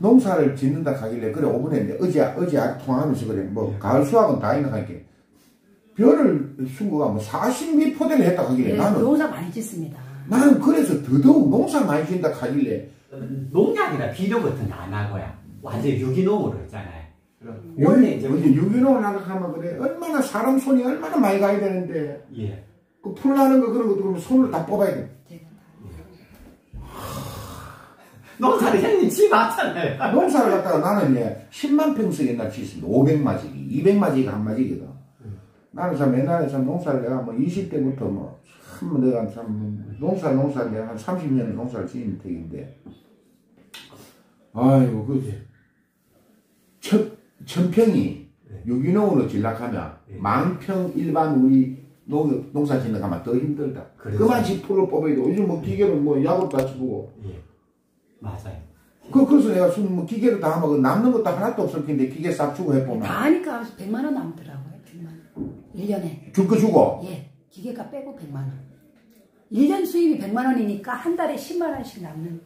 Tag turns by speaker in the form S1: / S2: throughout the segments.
S1: 농사를 짓는다 하길래 그래 5분에 어제 통화하면서 그래 뭐 가을 수확은 다 있나 하니까 벼를 쓴 거가 뭐 40몇 포대를 했다 하길래
S2: 네,
S1: 나는
S2: 농사 많이 짓습니다.
S1: 나는 그래서 더더욱 농사 많이 짓는다 하길래
S3: 농약이나 비료 같은 거 안 하고요. 완전 유기농으로 했잖아요. 원래 이제
S1: 유기농을 하면 그래 얼마나 사람 손이 얼마나 많이 가야 되는데
S3: 예.
S1: 그 풀나는 거 그런 것도 그러면 손을 다 뽑아야 돼.
S3: 농사를 형님 지 맞잖아요.
S1: 농사를 갖다가 나는 예 10만 평씩 옛날 짓습니다. 500마지기, 200마지기가 한 마지기거든. 나는 참 옛날에 참 농사를 내가 뭐 20대부터 뭐 참 내가 참 농사를 내가 한 30년 농사를 지은 택인데 아이고 그지 천평이 유기농으로 질락하면 만평 일반 우리 농사 짓는 가면 더 힘들다. 그만치 풀을 뽑아야 돼. 요즘 뭐 기계로 뭐 약을 다 치고.
S3: 예. 맞아요.
S1: 그래서 내가 뭐 기계로 다 하면 남는 것도 하나도 없을 텐데 기계 싹 주고 해보면.
S2: 다 하니까 100만 원 남더라고요. 100만 원. 1년에.
S1: 줄 거 주고?
S2: 예. 기계가 빼고 100만 원. 1년 수입이 100만 원이니까 한 달에 10만 원씩 남는.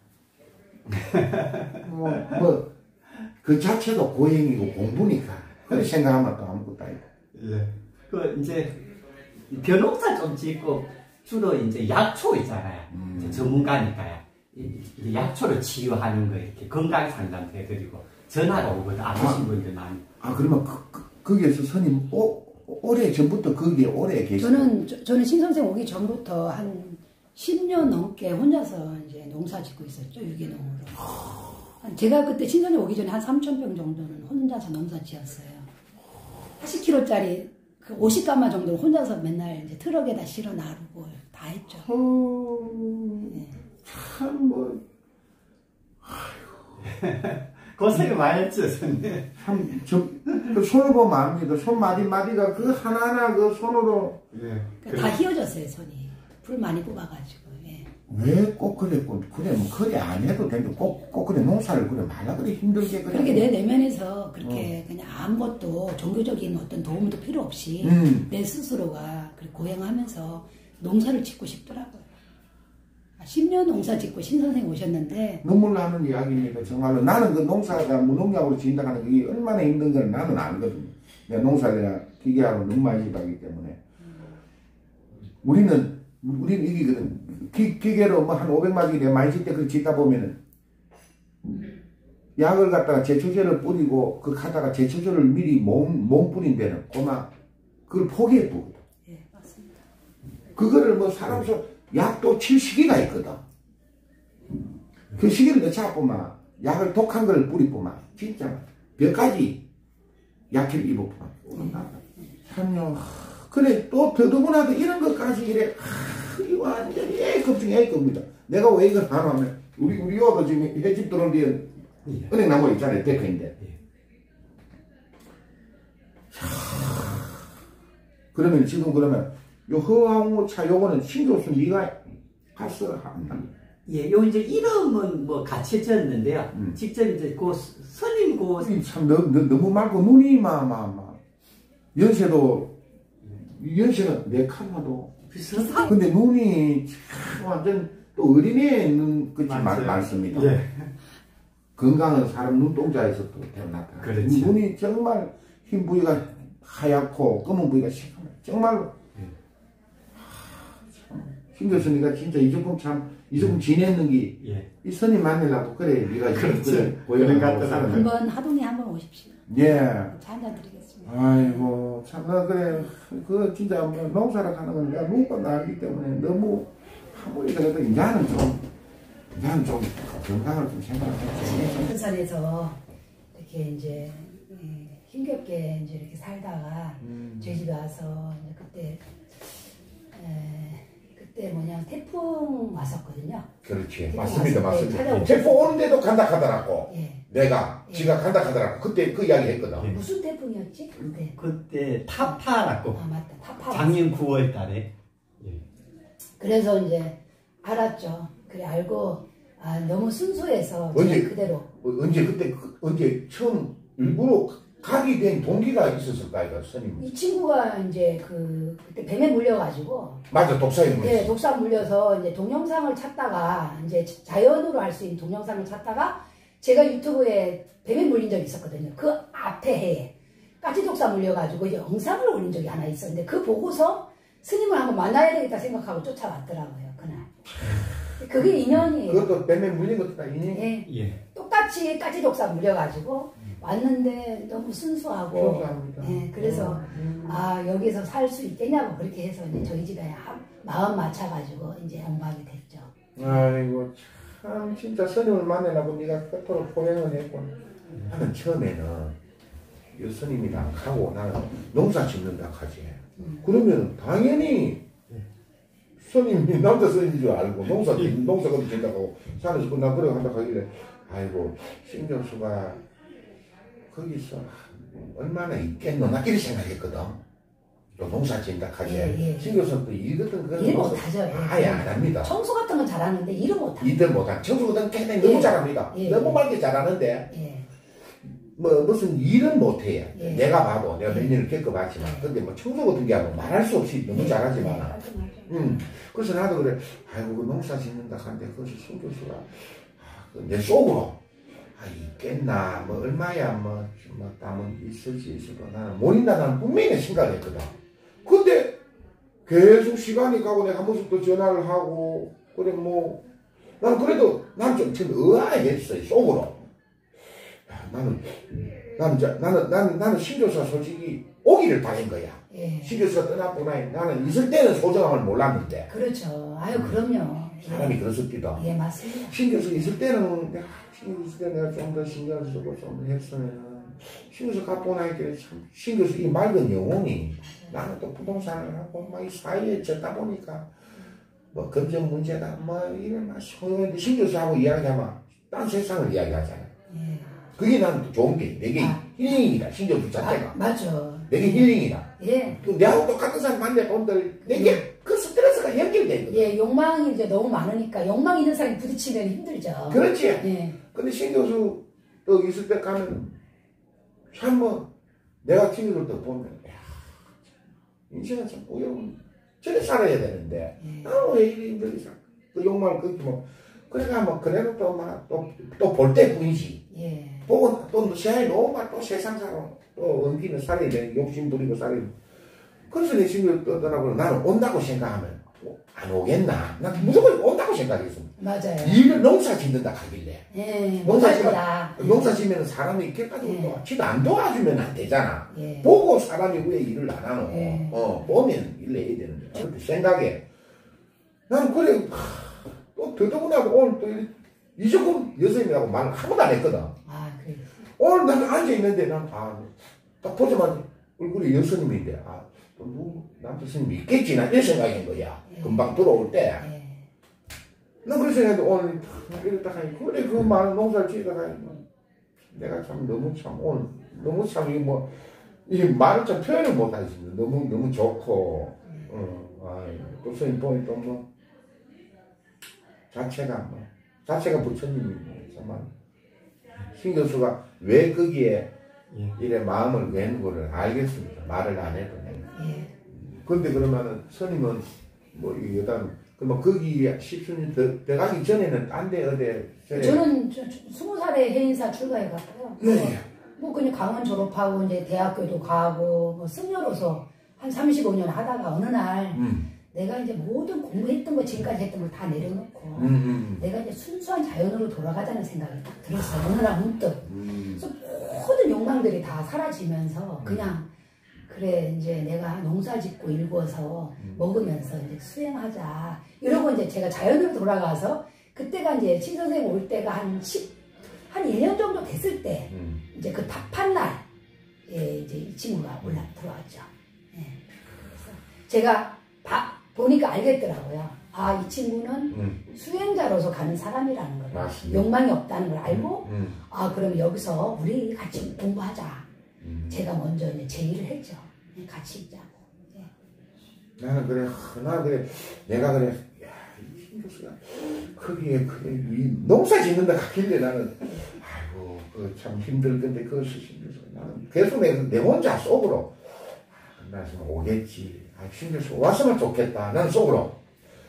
S1: 그 자체도 고행이고 공부니까. 그래 생각하면 또 아무것도 아니고.
S3: 예. 그 이제 벼농사 좀 짓고 주로 이제 약초 있잖아요. 이제 전문가니까요. 이 약초를 치유하는 거 이렇게 건강 상담 해드리고 전화가 오거든. 아프신 분들 많이.
S1: 그러면 거기에서 스님 오래 전부터 거기에 오래 계시고.
S2: 저는 신선생 오기 전부터 한 10년 넘게 혼자서 이제 농사 짓고 있었죠. 유기농으로. 제가 그때 신선생 오기 전에 한 3,000평 정도는 혼자서 농사 지었어요. 80kg짜리 그 50가마 정도를 혼자서 맨날 이제 트럭에다 실어 나르고 다 했죠.
S1: 네. 참 뭐.
S3: 고생 많이 했죠, 선생님.
S1: 참, 그 손을 보면 압니다. 손 마디마디가 그 하나하나 그 손으로.
S2: 예. 다 휘어졌어요, 손이. 풀 많이 뽑아가지고. 예.
S1: 왜 꼭 그래, 뭐 그래 안 해도 되는데 꼭 그래 농사를 그래 말라 그래 힘들게 그래.
S2: 그렇게 내 내면에서 그렇게 그냥 아무것도 종교적인 어떤 도움도 필요 없이 내 스스로가 그렇게 고행하면서 농사를 짓고 싶더라고요. 10년 농사 짓고 신선생 오셨는데
S1: 눈물 나는 이야기입니다. 정말로 나는 그 농사가 무농약으로 지인다 하는 게 얼마나 힘든 걸 나는 알거든요. 내가 농사를 내가 기계하고 너무 많이 짓하기 때문에 우리는 이기거든. 기계로 뭐 한 500마디 내가 많이 짓때 그 짓다 보면은 약을 갖다가 제초제를 뿌리고 그 갖다가 제초제를 미리 몸 뿌린 데는 고마 그걸 포기해 뿌거든.
S2: 예, 맞습니다.
S1: 그거를 뭐 사람 약도 칠 시기가 있거든. 그 시기를 늦춰보면 약을 독한 걸 뿌리보면 진짜 몇 가지 약을 입어보면 참요. 그래 또 더더구나도 이런 것까지 이래 완전히 A급 중에 A급입니다. 내가 왜 이걸 하냐면 우리 요도 지금 횟집 들어온 뒤에 은행나무 있잖아요. 데크인데 그러면 지금 그러면 요 허황우차 요거는 신교수 네가 갔어 한다.
S3: 예, 요 이제 이름은 뭐 같이 지었는데요. 직접 이제 그 스님
S1: 참 너무 맑고 눈이 연세는 내 칸마도 비슷하다. 근데 눈이 참 완전 또 어린애에 있는 것이 많습니다.
S3: 예.
S1: 건강한 사람 눈동자에서 또 태어났다.
S3: 그렇지.
S1: 눈이 정말 흰 부위가 하얗고 검은 부위가 시커매. 정말로. 신 교수님가 진짜 이 조금 지냈는 게, 이 스님 만나려고 그래, 네가
S3: 그렇지.
S1: 고향 가고 사는
S2: 한번 하동에 한번 오십시오.
S1: 예.
S2: 차 한잔 드리겠습니다.
S1: 아이고, 참, 그래. 그, 진짜, 뭐, 농사를 하는 건 내가 누구나 알기 때문에 너무, 아무리 그래도 이제는 좀 건강을 좀 생각하고.
S2: 부산에서 이렇게 이제, 힘겹게 이제 이렇게 살다가, 제주도 와서, 이제 그때 태풍 왔었거든요.
S1: 그렇지.
S2: 태풍
S1: 맞습니다.
S2: 맞습니다.
S1: 태풍 오는데도 간다 하더라고.
S2: 예.
S1: 내가, 지가 간다 하더라고. 그때 그 이야기 했거든.
S2: 무슨 태풍이었지?
S3: 그때 타파라고.
S2: 맞다. 타파.
S3: 작년 9월 달에. 예.
S2: 그래서 이제 알았죠. 그래, 알고, 너무 순수해서. 그대로.
S1: 언제 처음 일부러 가게 된 동기가 있었을까요, 스님?
S2: 이 친구가 이제 그때 뱀에 물려가지고.
S1: 맞아, 독사에 물렸어.
S2: 네, 독사 물려서 이제 동영상을 찾다가, 이제 자연으로 할 수 있는 동영상을 찾다가, 제가 유튜브에 뱀에 물린 적이 있었거든요. 그 앞에 해에 까치독사 물려가지고 영상을 올린 적이 하나 있었는데 그 보고서 스님을 한번 만나야 되겠다 생각하고 쫓아왔더라고요. 그날. 그게 인연이에요.
S1: 그것도 뱀에 물린 것도 다 인연.
S2: 예.
S3: 예.
S2: 똑같이 까치독사 물려가지고 왔는데 너무 순수하고. 예. 그래서 아 여기서 살 수 있겠냐고 그렇게 해서 이제 저희 집에 마음 맞춰가지고 이제 양박이 됐죠.
S1: 아이고 참 진짜 스님을 만나려고 네가 그토록 고생을 했고. 나는 처음에는 이 스님이랑 하고 나는 농사 짓는다 하지. 그러면 당연히 스님이 남자 스님인 줄 알고 농사도 짓는다고 산에서 나 그러고 한다 하길래 아이고 신교수가 거기서 얼마나 있겠노 나 이렇게 생각했거든. 또 농사 짓는다 하지. 신교수는 또 일 같은 거
S2: 일 못하죠.
S1: 아예 안 합니다.
S2: 청소 같은 건 잘하는데 일은 못하죠.
S1: 일을 못한 청소 같은 거 너무 잘합니다. 너무 맑게 잘하는데 뭐 무슨 일은 못해요. 내가 봐도 내가 몇 년을 겪어봤지만 근데 뭐 청소 같은 게 하고 말할 수 없이 너무 잘하지만 그래서 나도 그래 아이고 그 농사 짓는다 하는데 그래서 신교수가 내 속으로 있겠나 뭐 얼마야 뭐 땀은 있을지 있어도 나는 모른다 나는 분명히 생각을 했거든. 근데 계속 시간이 가고 내가 한 번씩 또 전화를 하고 그래 뭐 나는 그래도 난 좀 의아했어요 속으로. 나는 신교수가 솔직히 오기를 바란 거야. 신교수가 떠났구나. 나는 있을 때는 소중함을 몰랐는데.
S2: 그렇죠. 아유 그럼요.
S1: 사람이 그렇습니다.
S2: 예 맞습니다.
S1: 신교수 있을 때는 내가 좀 더 신경 쓰고 좀 했으면 신교수 갖고 나니까 참 신교수 이 맑은 영혼이 나는 또 부동산을 하고 막 이 사이에 졌다 보니까 뭐 금전 문제다 뭐 이런 막 소용인데 신교수하고 이야기하면 딴 세상을 이야기하잖아. 그게 난 좋은 게 내게 힐링이다. 신교수 자체가.
S2: 맞죠.
S1: 내게 힐링이다.
S2: 예.
S1: 또 내하고 똑같은 사람 만나본들 내게 그 스트레스가 연결돼 있거든.
S2: 예, 욕망이 이제 너무 많으니까 욕망 있는 사람이 부딪히면 힘들죠.
S1: 그렇지.
S2: 예.
S1: 근데 신교수 또 있을 때 가면 참 뭐 내가 친구들 또 보면 야 인생은 참 어려운 저래 살아야 되는데 왜 이리 힘들게 살아. 그 욕망을 끊기 뭐 그래가 뭐 그래도 또 막 또 볼 때뿐이지.
S2: 예.
S1: 보고 또 시간이 너무 막 또 세상사로 또 엉키는 살아야 되는 욕심 부리고 살아야 돼. 그래서 내 친구를 떠나고 나는 온다고 생각하면 안 오겠나? 난 무조건 온다고 생각했습니다.
S2: 맞아요.
S1: 일을 농사 짓는다 하길래.
S2: 예. 못할 거다.
S1: 농사 짓면 사람이 이렇게까지 지도 안 도와주면 안 되잖아.
S2: 예.
S1: 보고 사람이 왜 일을 안 하노?
S2: 예.
S1: 보면 일 해야 되는데. 그렇게 생각해. 난 그래 또 더더구나 오늘 또 이조금 여선이라고 말을 한 번도 안 했거든.
S2: 아 그래.
S1: 오늘 나는 앉아있는데 딱 보자마자 얼굴이 여선님인데 또 누구 남자 스님이 있겠지 나 이런 생각인 거야. 금방 들어올 때. 난 그런 생각인데 오늘 이랬다 하니 그래 그 말 농사를 지다가 내가 참 너무 참 오늘 너무 참 이 말을 좀 표현을 못하겠습니다. 너무 좋고 또 스님 보니 또 뭐 자체가 부처님이고 정말 신교수가 왜 거기에 이래 마음을 낸 거를 알겠습니다. 말을 안 해도. 근데 그러면은 스님은 뭐 여단 그러면 거기 10수년 더 가기 전에는 딴 데 어디
S2: 저는 20살에 해인사 출가해갔고요. 뭐 그냥 강원 졸업하고 이제 대학교도 가고 뭐 승려로서 한 35년 하다가 어느 날 내가 이제 모든 공부했던 거 지금까지 했던 걸 다 내려놓고 내가 이제 순수한 자연으로 돌아가자는 생각이 딱 들었어요. 어느 날 문득. 그래서 모든 욕망들이 다 사라지면서 그냥 그래 이제 내가 농사 짓고 일궈서 먹으면서 이제 수행하자 이러고 이제 제가 자연으로 돌아가서 그때가 이제 신선생 올 때가 한 1년 정도 됐을 때 이제 그 답한 날 이제 이 친구가 들어왔죠. 그래서 제가 보니까 알겠더라고요. 이 친구는 수행자로서 가는 사람이라는 거예요.
S1: 맞습니다.
S2: 욕망이 없다는 걸 알고 그럼 여기서 우리 같이 공부하자. 제가 먼저 이제 제의를 했죠. 같이 있자고.
S1: 나는 그래 내가 그래 이 신교수가 거기에 이 농사 짓는다 하길래 나는 아이고 참 힘들 건데 그것을 신교수가 나는 계속 내 혼자 속으로 나 지금 오겠지. 신교수 왔으면 좋겠다. 나는 속으로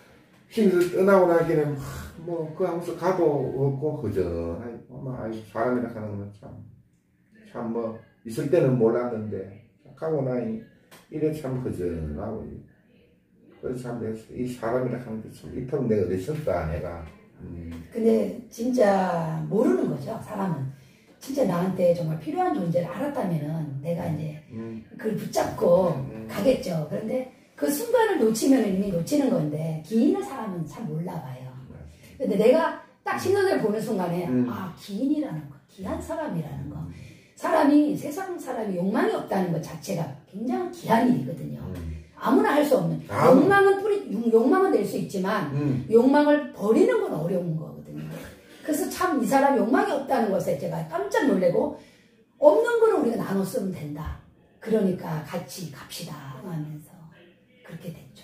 S1: 힘들 떠나고 나기는 뭐 그 하면서 가도 없고 그저 사람이라 하는 건 참 뭐 있을 때는 몰랐는데 가고 나니 이래 참 그저하고 그래서 참 이 사람이라 하는 게 참 이토록 내가 어렸을까 내가.
S2: 근데 진짜 모르는 거죠. 사람은 진짜 나한테 정말 필요한 존재를 알았다면은 내가 이제 그걸 붙잡고 가겠죠. 그런데 그 순간을 놓치면 이미 놓치는 건데 기인을 사람은 잘 몰라봐요. 근데 내가 딱 신선을 보는 순간에 아 기인이라는 거, 귀한 사람이라는 거, 사람이 세상 사람이 욕망이 없다는 것 자체가 굉장히 귀한 일이거든요. 아무나 할 수 없는 욕망은 낼 수 있지만 욕망을 버리는 건 어려운 거거든요. 그래서 참 이 사람이 욕망이 없다는 것에 제가 깜짝 놀래고 없는 거는 우리가 나눠 쓰면 된다. 그러니까 같이 갑시다 하면서 그렇게 됐죠.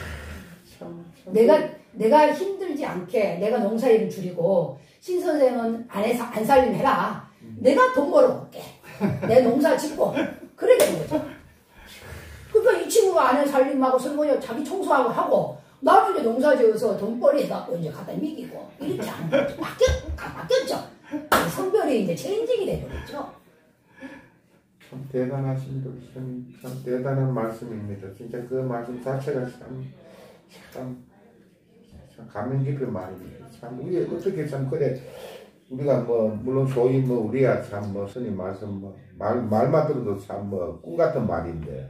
S2: 내가 힘들지 않게 내가 농사일을 줄이고 신 선생은 안 살림 해라. 내가 돈 벌어올게. 내 농사 짓고 그래 되는 거죠. 그러니까 이 친구가 아내 살림하고 설거지 자기 청소하고 하고 나도 이제 농사 지어서 돈벌이 해갖고 이제 갖다 미기고 이렇게 하는 거죠. 바뀌었죠. 성별이 이제 체인징이 되버렸죠.
S1: 참 대단하신 분이 참 대단한 말씀입니다. 진짜 그 말씀 자체가 참 감명 깊은 말입니다. 참 우리 어떻게 참 그래 우리가 뭐 물론 소위 뭐 우리야 참 뭐 스님 말씀 뭐 말만 들어도 참 뭐 꿈 같은 말인데.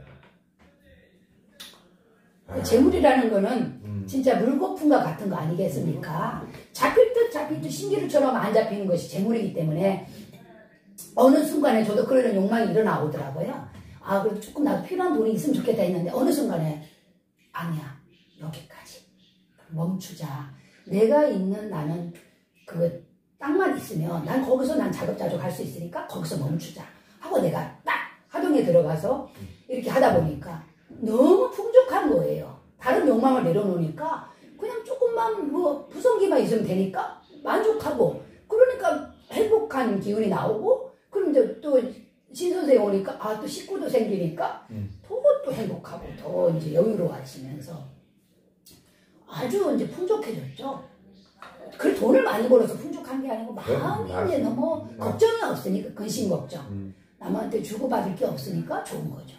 S2: 재물이라는 거는 진짜 물거품과 같은 거 아니겠습니까? 잡힐 듯 신기루처럼 안 잡히는 것이 재물이기 때문에 어느 순간에 저도 그런 욕망이 일어나오더라고요. 아 그래도 조금 나도 필요한 돈이 있으면 좋겠다 했는데 어느 순간에 아니야 여기까지 멈추자. 내가 있는 나는 그 땅만 있으면 난 거기서 난 자급자족 할 수 있으니까 거기서 멈추자 하고 내가 딱 하동에 들어가서 이렇게 하다 보니까 너무 풍족한 거예요. 다른 욕망을 내려놓으니까 그냥 조금만 뭐 부성기만 있으면 되니까 만족하고 그러니까 행복한 기운이 나오고 그럼 이제 또 신선생 오니까 아 또 식구도 생기니까 또 행복하고 더 이제 여유로워지면서 아주 이제 풍족해졌죠. 그 돈을 많이 벌어서 풍족한 게 아니고 마음이 이제 너무 걱정이 없으니까 근심 걱정 남한테 주고받을 게 없으니까 좋은 거죠.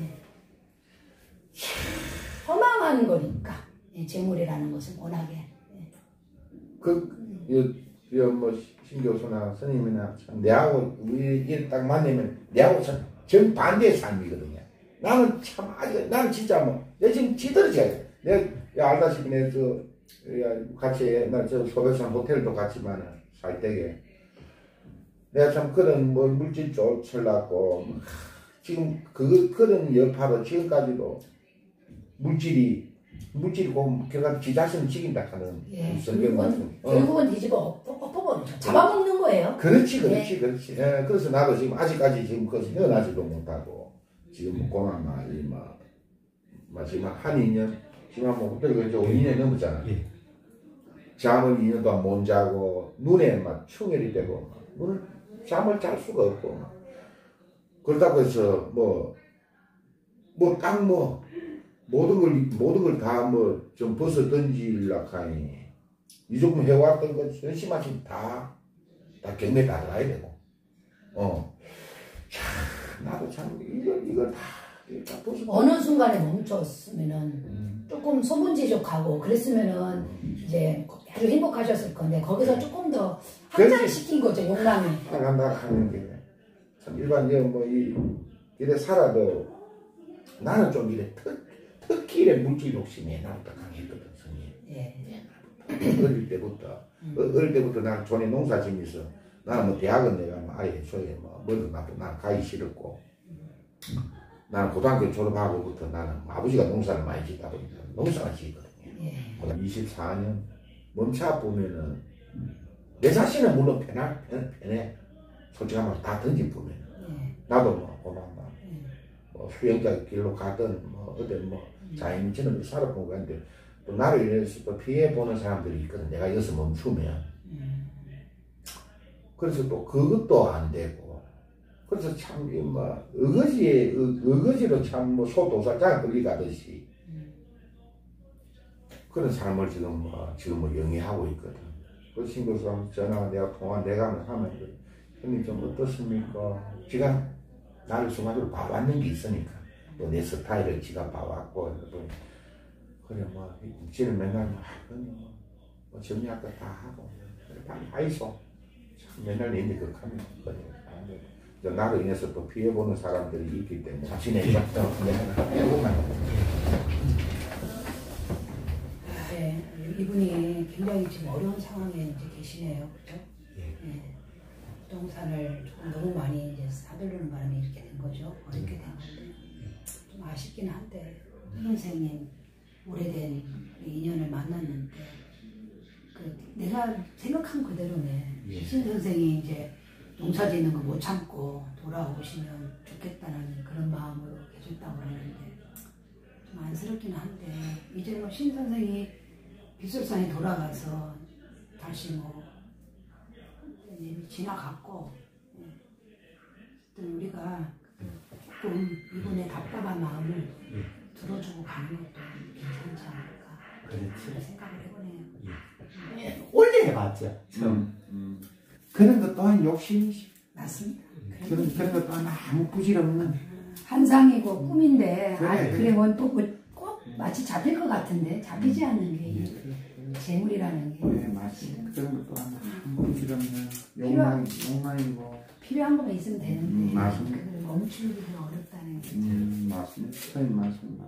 S2: 허망한 거니까 재물이라는 것은 워낙에
S1: 뭐 신교수나 스님이나 참 내하고 우리 딱 만나면 내하고 참 정반대의 삶이거든요. 나는 진짜 뭐 내가 지금 지들어져야 돼. 내가 알다시피 내가 같이 옛날 소백산 호텔도 같지만 살 때에 내가 참 그런 뭐 물질 쫓으려고 지금 그런 여파로 지금까지도 물질이 결국 지 자신을 죽인다 하는 성경 말씀.
S2: 결국은 뒤집어 엎어버리죠. 잡아먹는 거예요.
S1: 그렇지. 그래서 나도 지금 아직까지 지금 그것을 헤어나지도 못하고 지금 고난만 지금 한 2년 지금 뭐 그리고 이제 2년 넘었잖아. 잠을 2년 동안 못 자고 눈에 막 충혈이 되고 눈을 잠을 잘 수가 없고 그렇다고 해서 모든 걸 다 좀 벗어 던지려고 하니 이 조금 해왔던 것 열심히 하시면 다 경매 다 가야 되고 나도 참 이걸 다 벗어
S2: 어느 순간에 멈췄으면은 조금 소문지족하고 그랬으면은 이제 아주 행복하셨을 건데 거기서 조금 더 확장시킨 거죠 욕망이.
S1: 하는 게 참 일반적으로 이래 살아도 나는 좀 이래 특히 이래 물질 욕심이 나부터 강했거든 성이. 어릴 때부터 나는 전에 농사 지면서 나는 뭐 대학은 내가 아예 소에 멀리 나도 나는 가기 싫었고 나는 고등학교 졸업하고부터 나는 아버지가 농사를 많이 짓다 보니까 농사를 지었거든요. 24년 멈춰 보면은 내 자신은 물론 편해. 솔직한 말 다 던져보면 나도 수영자 길로 가든 어떤 자연인처럼 살아본 건데 또 나를 위해서 또 피해보는 사람들이 있거든. 내가 여기서 멈추면 그래서 또 그것도 안 되고 그래서 참 어거지로 참 소도사장 끌리 가듯이 그런 삶을 지금 영위하고 있거든. 그 친구가 전화 내가 통화 내가 하면 형님 좀 어떻습니까? 지가 나를 순간적으로 봐왔는 게 있으니까 또 내 스타일을 지가 봐왔고 그래 뭐 지는 맨날 뭐 정리할 거 다 하고 그래 빨리 하이소 맨날 내니 그렇게 하면 그래 나로 인해서 또 피해보는 사람들이 있기 때문에 자신의 작정 내가 해보면
S2: 네, 이분이 굉장히 지금 어려운 상황에 이제 계시네요, 그렇죠? 네. 부동산을 조금 너무 많이 이제 사들르는 바람에 이렇게 된 거죠. 어렵게 된 건데 좀 아쉽긴 한데 신 선생님 오래된 인연을 만났는데 내가 생각한 그대로네. 신 선생이 이제 농사 짓는 거 못 참고 돌아오시면 좋겠다는 그런 마음으로 계셨다고 하는데 좀 안쓰럽긴 한데 이제 뭐 신 선생이 비설산에 돌아가서 다시 뭐 지나갔고 우리가 조금 이분의 답답한 마음을 들어주고 가는 것도 괜찮지 않을까 그렇게 생각을 해보네요.
S3: 원래 해봤죠.
S1: 그런 것 또한 욕심이지.
S2: 맞습니다.
S1: 그런 것 또한 아무 부질없는
S2: 환상이고 꿈인데
S1: 그래
S2: 꼭 마치 잡힐 것 같은데 잡히지 않는 게 재물이라는 게.
S1: 네, 맞습니다. 그런 것 또한 아무 부질없는 욕망이고
S2: 필요한 것만 있으면 되는데
S1: 맞습니다.
S2: 그걸 멈추기가 어렵다는 게.
S1: 맞습니다. 선생님 맞습니다.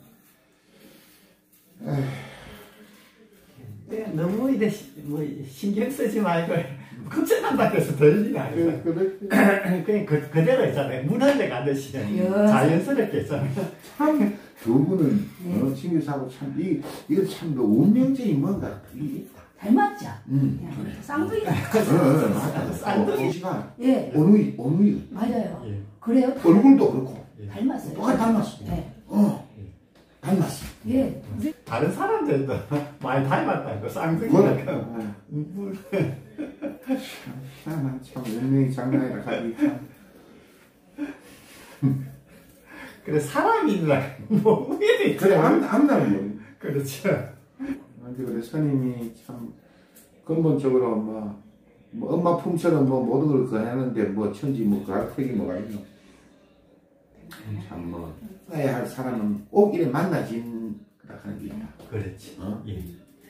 S3: 너무 이래 뭐 신경 쓰지 말고 걱정한다고 해서 될 일이 아니에요. 그냥 그대로 있잖아요. 물 흘러가듯이 자연스럽게 있잖아요.
S1: 참 두 분은 친구사고 참 이거 참 운명적인 뭔가 그게 있다.
S2: 닮았죠?
S1: 그래.
S2: 쌍둥이.
S1: 맞아. 쌍둥이가 어느
S2: 맞아요. 그래요?
S1: 얼굴도 그렇고
S2: 닮았어요.
S1: 똑같이 닮았어. 닮았어.
S2: 예.
S3: 다른 사람들도 많이 닮았다고 쌍둥이가.
S1: 참 운명이 장난이라 가지.
S3: 그래 사람이라 뭐 우연히
S1: 그래 암나는 뭐.
S3: 그렇죠.
S1: 그래 스님이 참 근본적으로 뭐 엄마 품처럼 뭐 모든 걸 하는데 뭐 천지 뭐 가르치기 뭐가 있노. 참 뭐 해야 할 사람은 꼭 이래 만나진 하는 게 있다.
S3: 그렇지. 예.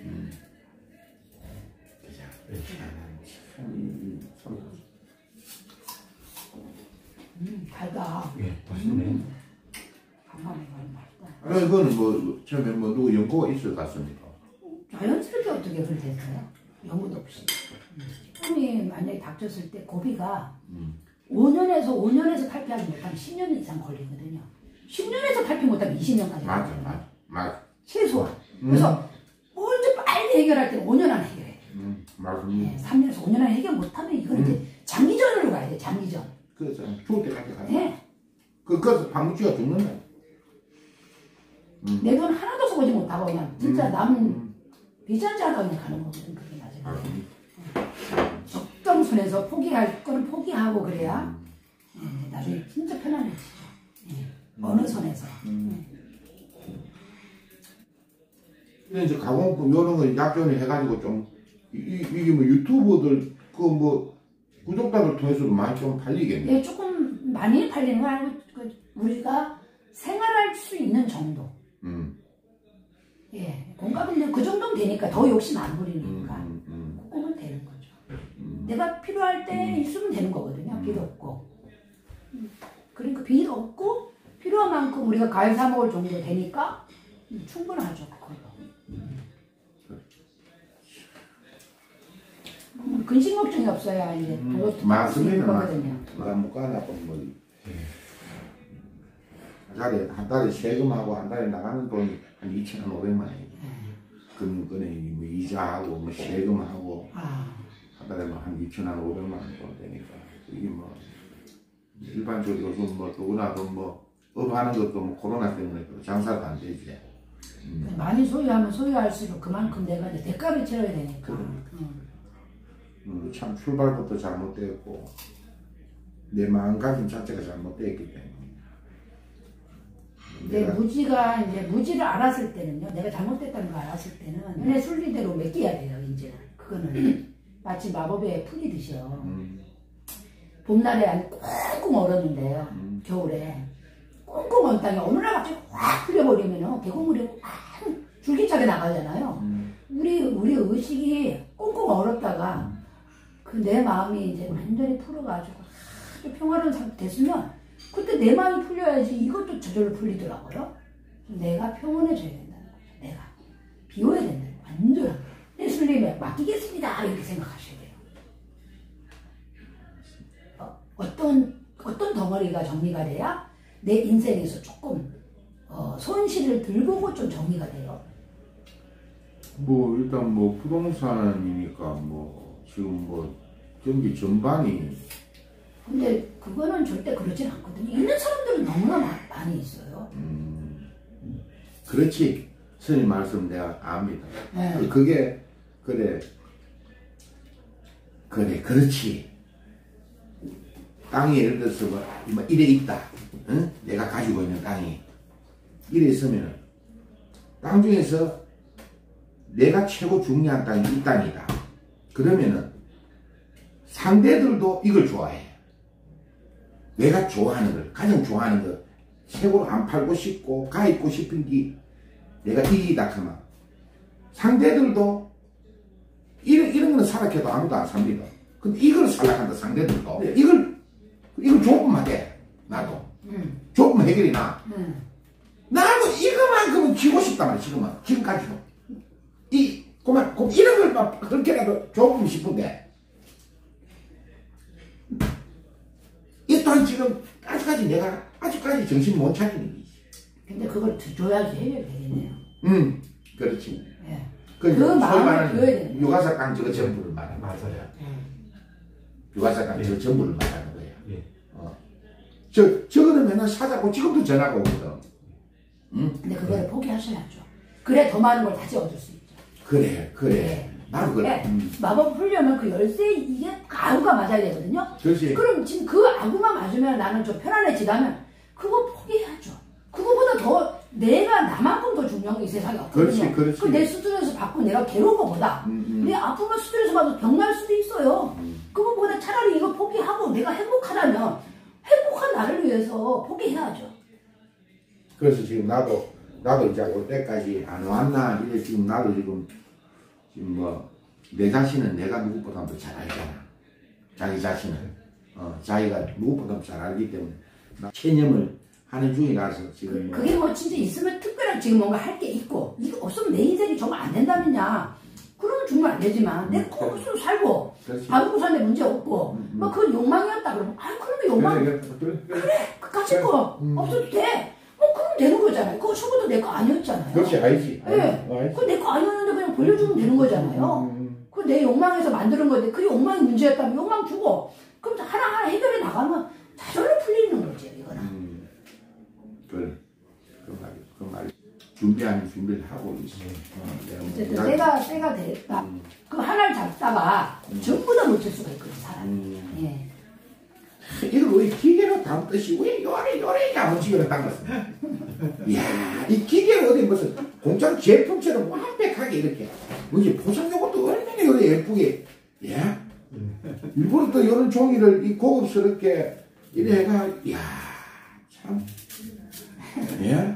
S2: 달다.
S3: 예, 맛있네.
S2: 건강이 많이 맛있다.
S1: 그래 그거는 뭐 처음에 뭐 누구 연구가 있을 것 같습니까?
S2: 자연스럽게 어떻게 그렇게 됐어요? 연구도 없이. 꿈이 만약에 닥쳤을 때 고비가 5년에서 탈피하지 못하면 10년 이상 걸리거든요. 10년에서 탈피 못하면 20년까지.
S1: 맞아.
S2: 최소한. 그래서 먼저 빨리 해결할 때는 5년 안에 해결해야 돼.
S1: 맞습니다.
S2: 네, 3년에서 5년 안에 해결 못하면 이건 이제 장기전으로 가야 돼. 장기전.
S1: 그래서 죽을 때까지 가야 돼.
S2: 네.
S1: 그래서 방무치가 죽는다.
S2: 내 돈 하나도 써보지 못하고 그냥 진짜 남은 비전자가 그냥 가는 거거든. 그게 맞아요. 적정선에서 포기할 거는 포기하고 그래야 나중에 진짜 편안해지죠. 어느 선에서.
S1: 근데 이제 가공품 이런 거 약전을 해가지고 좀 이게 뭐 유튜버들 그 뭐 구독자들 통해서도 많이 좀 팔리겠네.
S2: 예, 조금 많이 팔리는 건 아니고 우리가 생활할 수 있는 정도. 예, 공감은 그 정도면 되니까 더 욕심 안 부리니까 그거면 되는 거죠. 내가 필요할 때 있으면 되는 거거든요. 빚 없고. 그러니까 빚 없고 필요한 만큼 우리가 과일 사 먹을 정도 되니까 충분하죠. 그걸로. 근심 걱정이 없어야 이제
S1: 맞습니다. 못 가나 뭐 한 달에 세금하고 한 달에 나가는 돈이 한 2,500만 원이에요. 금융권에 뭐 이자하고 뭐 세금하고 한 달에 뭐 한 2,500만 원 정도 되니까 이게 뭐 일반적으로 뭐 누구나도 뭐 업하는 것도 뭐 코로나 때문에 장사가 안 되지.
S2: 많이 소유하면 소유할수록 그만큼 내가 이제 대가를 치러야 되니까.
S1: 참 출발부터 잘못되었고 내 마음가짐 자체가 잘못되었기 때문에
S2: 이제 무지를 알았을 때는요. 내가 잘못됐다는 걸 알았을 때는 내 순리대로 맡겨야 돼요. 이제 그거는 마치 마법에 풀리듯이요. 봄날에 꽁꽁 얼었는데요. 겨울에 꽁꽁 얼은 땅에 어느 날 갑자기 확 풀려버리면은 계곡물이 확 줄기차게 나가잖아요. 우리 의식이 꽁꽁 얼었다가 그 내 마음이 이제 완전히 풀어가지고 아주 평화로운 상태 됐으면 그때 내 마음이 풀려야지 이것도 저절로 풀리더라고요. 내가 평온해져야 된다는 거죠. 내가 비워야 된다는 거예요. 완전히 내 순리에 맡기겠습니다 이렇게 생각하셔야 돼요. 어떤 덩어리가 정리가 돼야 내 인생에서 조금 손실을 덜 보고 좀 정리가 돼요.
S1: 뭐 일단 뭐 부동산이니까 뭐 지금 뭐 경기 전반이
S2: 근데 그거는 절대 그러진 않거든요. 있는 사람들은 너무나 많이 있어요.
S1: 그렇지. 선생님 말씀 내가 압니다.
S2: 네.
S1: 그게 그렇지. 땅이 예를 들어서 뭐 이래 있다. 응? 내가 가지고 있는 땅이 이래 있으면 땅 중에서 내가 최고 중요한 땅이 이 땅이다. 그러면은 상대들도 이걸 좋아해. 내가 좋아하는 걸, 가장 좋아하는 걸 최고로 안 팔고 싶고 가입고 싶은 게 내가 이기다 하면 상대들도 이런 거는 살락해도 아무도 안 삽니다. 근데 이걸 살락한다 상대들도. 네. 이걸 조금만 해. 나도. 조금 해결이 나. 나도 이거만큼은 지고 싶단 말이야. 지금까지도. 그만 이런 걸 막 그렇게라도 조금 싶은데 이 또한 지금 아직까지 정신 못 차리는 거지.
S2: 근데 그걸 줘야지 해결되겠네요.
S1: 그렇지.
S2: 예.
S1: 그
S2: 마음을 줘야 되는
S1: 유가사 땅 저거 전부를 말하는 거야.
S3: 맞아요.
S1: 유가사 땅 저거 전부를 말하는 거야.
S3: 예.
S1: 저거는 맨날 사자고 지금도 전화가 오거든.
S2: 근데 그거를 포기하셔야죠. 그래 더 많은 걸 다시 얻을 수 있죠.
S1: 그래.
S2: 네.
S1: 나도 그래.
S2: 마법 풀려면 그 열쇠 이게 아구가 맞아야 되거든요.
S1: 그렇지.
S2: 그럼 지금 그 아구만 맞으면 나는 좀 편안해지다면 그거 포기해야죠. 그거보다 더 내가 나만큼 더 중요한 게 이 세상에 없거든요.
S1: 그렇지.
S2: 내 스트레스 받고 내가 괴로운 것보다 내 아프면 스트레스 받아서 병날 수도 있어요. 그거보다 차라리 이거 포기하고 내가 행복하다면 행복한 나를 위해서 포기해야죠.
S1: 그래서 지금 나도 이제 올 때까지 안 왔나 이래 지금 나도 지금 뭐 내 자신은 내가 누구보다도 잘 알잖아. 자기 자신은 자기가 누구보다도 잘 알기 때문에 체념을 하는 중이라서 지금
S2: 그게 뭐 진짜 있으면 특별한 지금 뭔가 할 게 있고 이거 없으면 내 인생이 정말 안 된다면야 그러면 정말 안 되지만 내가 꼭 없으면 살고 밥 먹고 사는데 문제 없고 뭐 그건 욕망이었다 그러면 그러면 욕망 그래 그까짓 거 없어도 돼. 뭐 그럼 되는 거잖아요. 그거 처음부터 내 거 아니었잖아요.
S1: 그렇지 알지.
S2: 네. 그거 내 거 아니었는데 그냥 돌려주면 되는 거잖아요. 그 내 욕망에서 만드는 건데 그 욕망이 문제였다면 욕망 주고 그럼 하나하나 해결해 나가면 자절로 풀리는 거지 이거는.
S1: 그 말 준비를 하고 있어.
S2: 어쨌든 때가 됐다. 그 하나를 잡다가 전부 다 놓칠 수가 있거든 사람이. 예.
S1: 이걸 왜 기계로 담듯이 왜 요래 야무지게 담았어? 이야, 이 기계를 어디 무슨 공장 제품처럼 완벽하게 이렇게 뭐지 포장 요것도 얼마나 요래 예쁘게 예? 일부러 또 이런 종이를 이 고급스럽게 이래 해가 이야 참 예?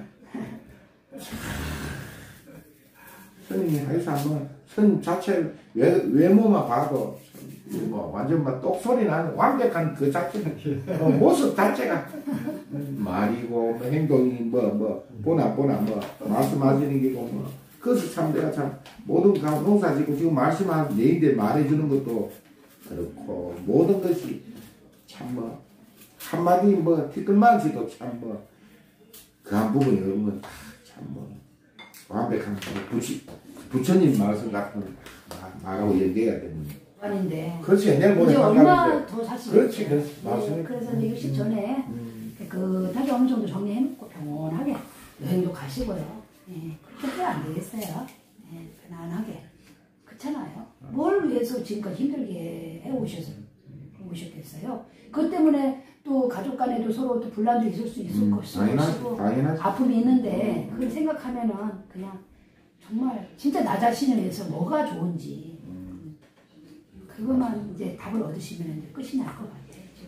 S1: 선생님이 하여튼 뭐 선 자체 외모만 봐도 뭐 완전 막 똑소리 나는 완벽한 그 자체는 모습 자체가 말이고 뭐 행동이 뭐 보나 뭐 말씀하시는 게고 뭐 그래서 참 내가 참 모든 농사 짓고 지금 말씀한 내인들 말해주는 것도 그렇고 모든 것이 참 뭐 한마디 뭐 티끌만지도 참 뭐 그 한 부분이 여러분 참 뭐 완벽한 부처님 말씀 같은 말하고 연계해야 되는
S2: 아닌데.
S1: 그렇지. 내가
S2: 이제 얼마 더 사실.
S1: 그렇지.
S2: 맞습니다. 그래서 이제 60 전에 깨끗하게 어느 정도 정리해놓고 평온하게 여행도 가시고요. 예, 그렇게 해야 안 되겠어요. 예, 편안하게. 그렇잖아요. 뭘 위해서 지금까지 힘들게 해오셔서 오셨겠어요. 그것 때문에 또 가족 간에도 서로 또 분란도 있을 수 있을 것이고 아픔이 있는데 그걸 생각하면은 그냥 정말 진짜 나 자신을 위해서 뭐가 좋은지 그것만 이제 답을 얻으시면 이제 끝이 날 것 같아요.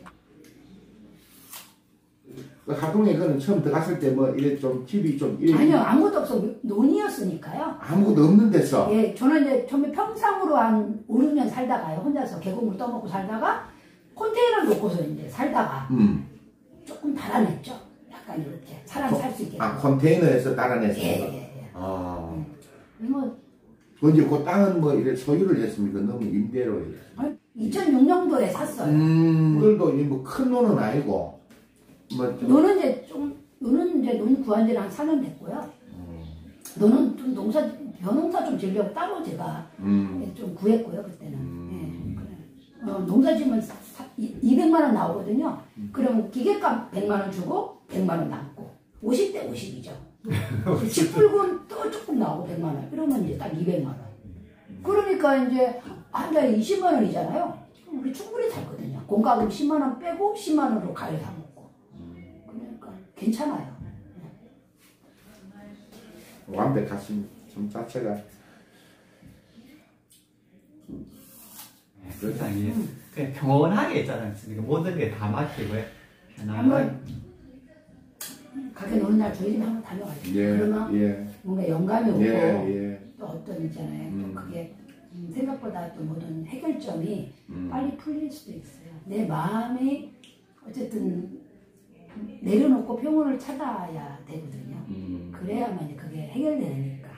S1: 그 하동에 그는 처음 들어갔을 때 뭐 이래 좀 집이 좀
S2: 아니요, 아무것도 없어. 논이었으니까요.
S1: 아무것도 없는 데서.
S2: 예, 저는 이제 처음에 평상으로 한 5, 6년 살다가요. 혼자서 계곡물 떠먹고 살다가 컨테이너를 놓고서 이제 살다가 조금 달아냈죠. 약간 이렇게 사람 살 수 있게.
S1: 아, 컨테이너에서 달아냈어요.
S2: 예.
S1: 아.
S2: 뭐
S1: 이제 그 땅은 뭐 이래 소유를 했습니까? 너무 임대로 했어요.
S2: 2006년도에 샀어요.
S1: 그들도 뭐 큰 논은 아니고. 뭐
S2: 논은 이제 논 구한 지는 한 4년 됐고요. 논은 좀 벼농사 좀 지으려고 따로 제가 좀 구했고요, 그때는. 예, 그래. 농사 지으면 200만 원 나오거든요. 그러면 기계값 100만 원 주고 100만 원 남고 50대 50이죠. 식불군 또 조금 나오고 100만 원. 이러면 이제 딱 200만 원. 그러니까 이제 한 달에 20만 원이잖아요. 그럼 우리 충분히 살거든요. 공과금 10만 원 빼고 10만 원으로 과일 사 먹고. 그러니까 괜찮아요.
S1: 완벽하신 좀 자체가.
S3: 세상에 그냥 평온하게 있잖아요. 모든 게 다 막히고요.
S2: 한번 가게 노는 날 저희 집에 한번 다녀가지고 그러면 뭔가 영감이 오고 또 어떤 있잖아요. 또 그게 생각보다 또 모든 해결점이 빨리 풀릴 수도 있어요. 내 마음이 어쨌든 내려놓고 평온을 찾아야 되거든요. 그래야만 그게 해결되니까.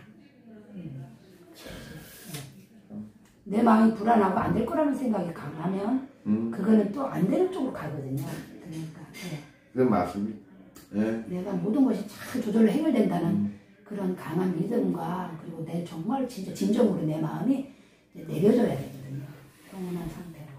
S2: 내 마음이 불안하고 안 될 거라는 생각이 강하면 그거는 또 안 되는 쪽으로 가거든요. 그러니까
S1: 그건 맞습니다.
S2: 내가 모든 것이 잘 조절로 해결된다는 그런 강한 믿음과 그리고 내 정말 진짜 진정으로 내 마음이 내려져야 되거든요. 평온한 상태로.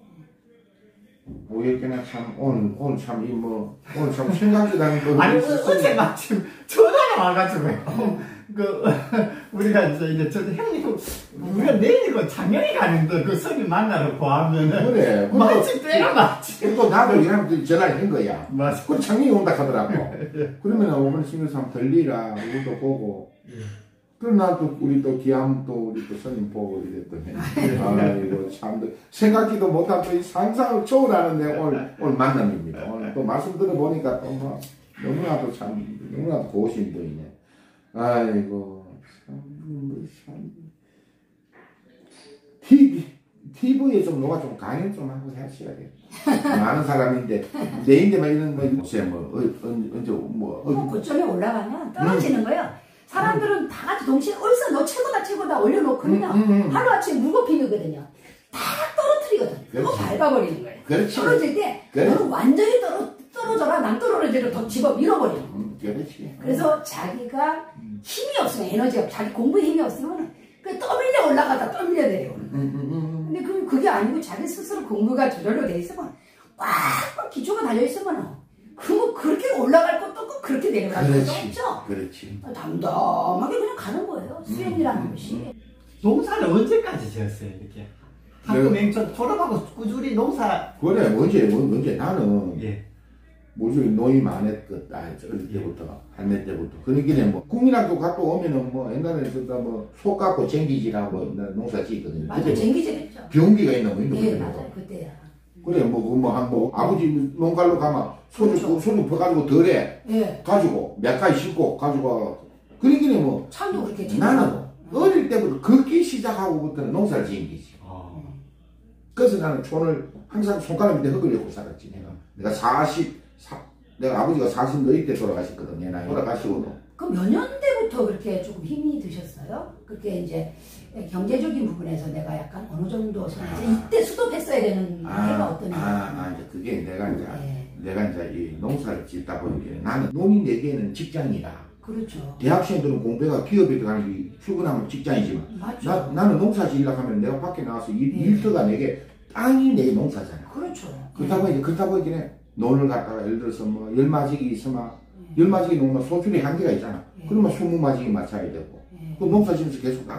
S1: 오해께나 참 오늘 참 오늘 참 생각이 나는 거.
S3: 아니 어제 마침 전화가 와가지고요. 우리가 이제 저 형님 우리가 내일 작년에 가는데 그 선임 만나러 구하면은
S1: 그래.
S3: 마침 때가 맞지.
S1: 또 나도 이한테 전화를 한 거야.
S3: 맞아.
S1: 그 창민이 온다 하더라고. 그러면 오늘 신경서 한번 들리라 우리도 보고. 그럼 나도 우리 또 기암 또 우리 또 선임 보고 이랬더니 아이고 참 생각지도 못한 또 이 상상을 초월하는 내 오늘 만남입니다. 오늘 또 말씀 들어보니까 또 뭐 너무나도 고우신 분이네. 아이고 참 TV에 좀 누가 좀 강연 좀 하고 하셔야 돼. 많은 사람인데 내인데만 이런 언제
S2: 고점에 올라가면 떨어지는 거예요. 사람들은 다 같이 동시에 어디서 너 최고다 올려놓거든요. 하루아침에 무거피거든요. 다 떨어뜨리거든. 그거 밟아버리는 거예요.
S1: 그렇지.
S2: 떨어질 때 너는 완전히 떨어져라. 난 떨어지를 더 집어 밀어버리는 거예요.
S1: 그렇지.
S2: 그래서 자기가 힘이 없으면 에너지가 자기 공부에 힘이 없으면 그 떠밀려 올라가다 떠밀려 내려오는 거예요. 근데 그게 아니고 자기 스스로 공부가 조절로 돼 있으면 꽉 기초가 달려있으면 그거 그렇게 올라갈 것도 없고 그렇게 내려갈 것도 없죠.
S1: 그렇지.
S2: 담담하게 그냥 가는 거예요. 수행이라는 것이.
S3: 농사를 언제까지 지었어요 이렇게? 학교맹전 졸업하고 꾸준히 농사.
S1: 그래 언제 나는 뭐지 노임 안 했거든. 어릴 때부터 할매 때부터. 그러기에 뭐 국민학교 갔다 오면은 뭐 옛날에 소 갖고 쟁기질하고 농사 짓거든요.
S2: 맞아, 쟁기질했죠.
S1: 병기가 있나 뭐 있는
S2: 거예요. 맞아요, 그때야.
S1: 그래 아버지 농가로 가면 소주 퍼가지고 덜에 가지고 몇 가지 싣고 가지고 그러기에 뭐
S2: 참도 그렇게
S1: 나는 어릴 때부터 걷기 시작하고부터는 농사를 지은 거지. 그래서 나는 촌을 항상 손가락 밑에 흙을 엮고 살았지. 내가 내가 아버지가 40 너희 때 돌아가셨거든. 내 나이 돌아가시고도.
S2: 그럼 몇 년대부터 그렇게 조금 힘이 드셨어요? 그렇게 이제 경제적인 부분에서 내가 약간 어느 정도 이때 수도했어야 되는 해가 어떤
S1: 이제 그게 내가 이제 이 농사를 짓다 보니까 나는 농인 내게는 직장이다.
S2: 그렇죠.
S1: 대학생들은 공부가 기업에 들어가는 게 출근하면 직장이지만
S2: 맞죠.
S1: 나는 농사 지으려고 하면 내가 밖에 나가서 일터가 내게 땅이 내 농사잖아.
S2: 그렇죠.
S1: 그렇다 보니까 논을 갖다가 예를 들어서 뭐 10마지기 있으면 10마지기 놓으면 소출이 한계가 있잖아. 그러면 20마지기 맞춰야 되고 또 농사 지면서 계속 땅을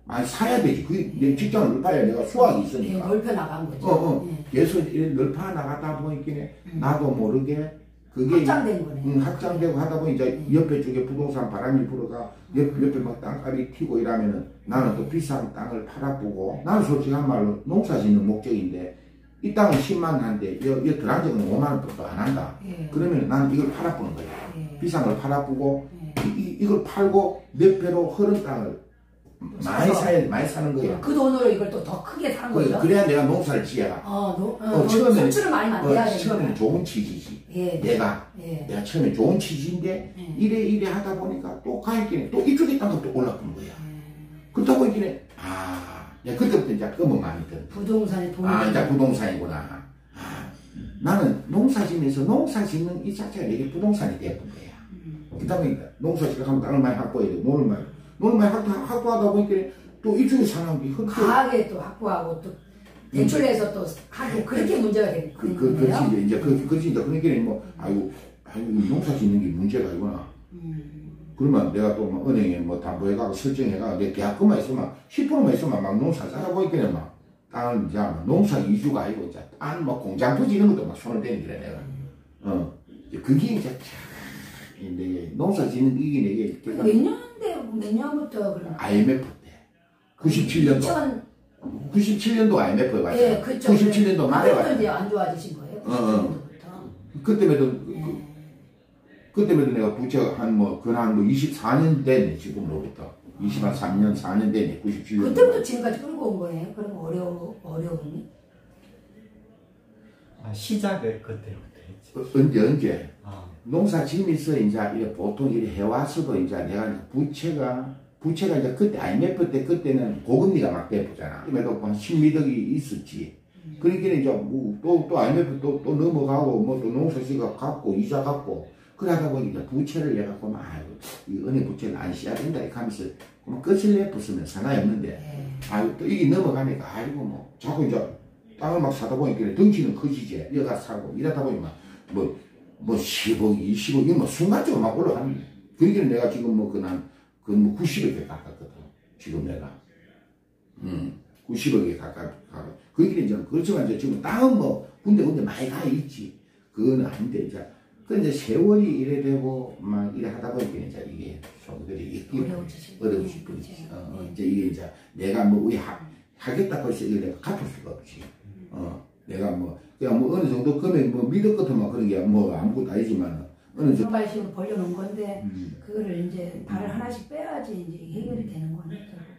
S1: 많이 사야 되지. 내 직장을 넓혀야 내가 수확이 있으니까.
S2: 넓혀 나간 거죠.
S1: 계속 넓혀 나가다 보니까 나도 모르게 그게
S2: 확장된 거네.
S1: 확장되고 하다 보니 이제 옆에 쪽에 부동산 바람이 불어가 옆에 막 땅값이 튀고 이러면은 나는 또 비싼 땅을 팔아보고 나는 솔직한 말로 농사 짓는 목적인데 이 땅은 10만 원인데 이 드란적은 5만 원도 안 한다. 그러면 나는 이걸 팔아보는 거야. 비싼 걸 팔아보고 이걸 팔고 몇 배로 흐른 땅을 많이 사는 거야.
S2: 그 돈으로 이걸 또 더 크게 사는 거죠.
S1: 그래야 내가 농사를 지어라.
S2: 처음에는 수출을 많이 만들어야 되는
S1: 처음에는 좋은 취지지. 내가 처음에 좋은 취지인데 이래 하다 보니까 또 가있기는 또 이쪽에 땅도 또 올라간 거야. 그렇다 보니까 그때부터 이제 검은 마음이 들어.
S2: 부동산이 돈이
S1: 이제 부동산이구나. 나는 농사 지면서 농사 짓는 이 자체가 내게 부동산이 되었던 거야. 그러다 보니까 농사 지으면 땅을 많이 확보해야 돼. 돈을 많이 확보하다 보니까 또 이쪽에 사람이
S2: 과하게 또 확보하고 또 대출해서 또 하고 그렇게 문제가 되는 거예요.
S1: 그렇지 이제 그러니까 뭐 아이고 농사 짓는 게 문제가 아니구나. 그러면 내가 또 뭐 은행에 뭐 담보해가고 설정해가고 내 계약금만 있으면 10%만 있으면 막 농사 사다 보니까 막 땅을 이제 농사 이주가 아니고 이제 땅 뭐 공장 부지 이런 것도 막 손을 대는 거래 내가. 그게 이제 참 농사 짓는 이게 내게
S2: 몇 년부터 그런
S1: IMF 때 97년도 97년도 IMF에 왔어요.
S2: 예, 그쵸.
S1: 97년도 말에 왔어요.
S2: 이제 안 좋아지신 거예요?
S1: 그때부터 내가 부채가 한 24년 됐네 지금으로부터 23년 4년 됐네 97년.
S2: 그때부터 지금까지 끌고 온 거예요? 그럼 어려움이?
S3: 시작을 그때부터 했지.
S1: 언제? 농사 지면서 이제 보통 이렇게 해와서도 이제 내가 부채가 이제 그때 IMF 때 그때는 고금리가 막 대보잖아. 그래도 한 10미덕이 있었지. 그러니까 이제 또 IMF 또 넘어가고 뭐 또 농사지가 갚고 이자 갚고 그러다 보니 이제 부채를 내갖고 이 은행 부채를 안 씌야 된다 이렇게 하면서 끝을 내부으면 상관이 없는데 또 이게 넘어가니까 뭐 자꾸 이제 땅을 막 사다 보니까 덩치는 커지지. 여가 사고 이러다 보니 뭐 10억, 20억, 이거 뭐 순간적으로 막 올라가는 거야. 그러니까 내가 지금 90억에 가깝거든. 지금 내가. 90억에 가깝고. 그러니까 이제, 그렇지만 이제 지금 땅은 군데 많이 가 있지. 그건 아닌데, 이제. 근데 세월이 이래 되고, 막 이래 하다 보니까 이제 이게 소들이 어려우실 뿐이지. 이제 이게 이제 내가 하겠다고 해서 이걸 내가 갚을 수가 없지. 내가 그냥 어느 정도 금액 믿을 것만 그런 게 아무것도 아니지만 어느 정도
S2: 발식으로 벌려놓은 건데 그거를 이제 발 하나씩 빼야지 이제 해결이 되는 거네.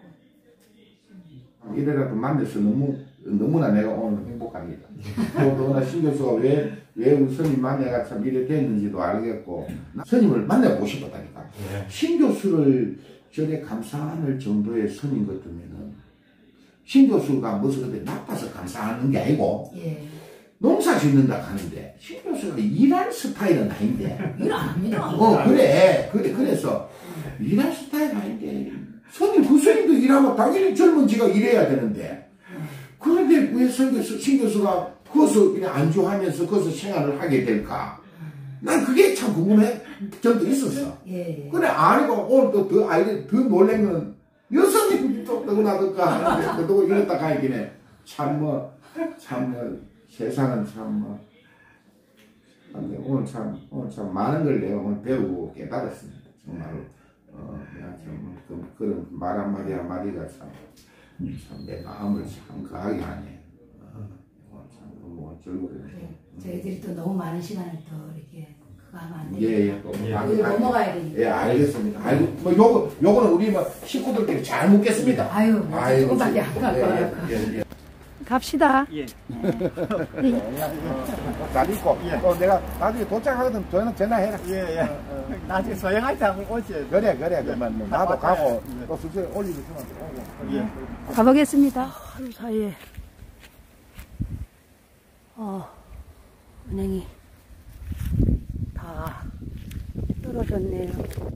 S1: 이래라도 만나서 너무나 내가 오늘 행복합니다. 또 신 교수가 왜 우리 스님 만나가 참 이래 됐는지도 알겠고 스님을 만나보고 싶었다니까. 신 교수를 전에 감사할 정도의 스님 같으면은 신 교수가 무슨 근데 나빠서 감사하는 게 아니고 농사 짓는다 하는데 신 교수가 일할 스타일은 아닌데
S2: 일 안 합니다.
S1: 그래서 일할 스타일 아닌데 그 스님도 일하고 당연히 젊은 지가 일해야 되는데 그런데 왜 신 교수가 거기서 그냥 안주하면서 거기서 생활을 하게 될까? 난 그게 참 궁금해 적도 있었어. 그래 아니고 오늘 또 더 놀란 건 여성님이 또 떠나갈까 하는데 또 이랬다 가야긴 해. 참 세상은 오늘 참 많은 걸 내가 오늘 배우고 깨달았습니다. 정말로. 내가 참 그런 말 한마디가 참 내 마음을 참 거하게 하네. 참 너무 즐거워요.
S2: 저희들이 또 너무 많은 시간을 또 이렇게 그거 하면 안 되니까. 넘어가야 되니까.
S1: 예, 알겠습니다. 요거는 우리 식구들끼리 잘 먹겠습니다.
S2: 조금밖에 안 갈거예요. 갑시다.
S1: 잘 있고, 또 내가 나중에 도착하거든 전화해라.
S3: 나중에 소영할 때 한번 오지.
S1: 그래. 그러면 나도 가고 또 숙소에 올리고 있으면
S2: 가보겠습니다. 하루 사이에 은행이 다 떨어졌네요.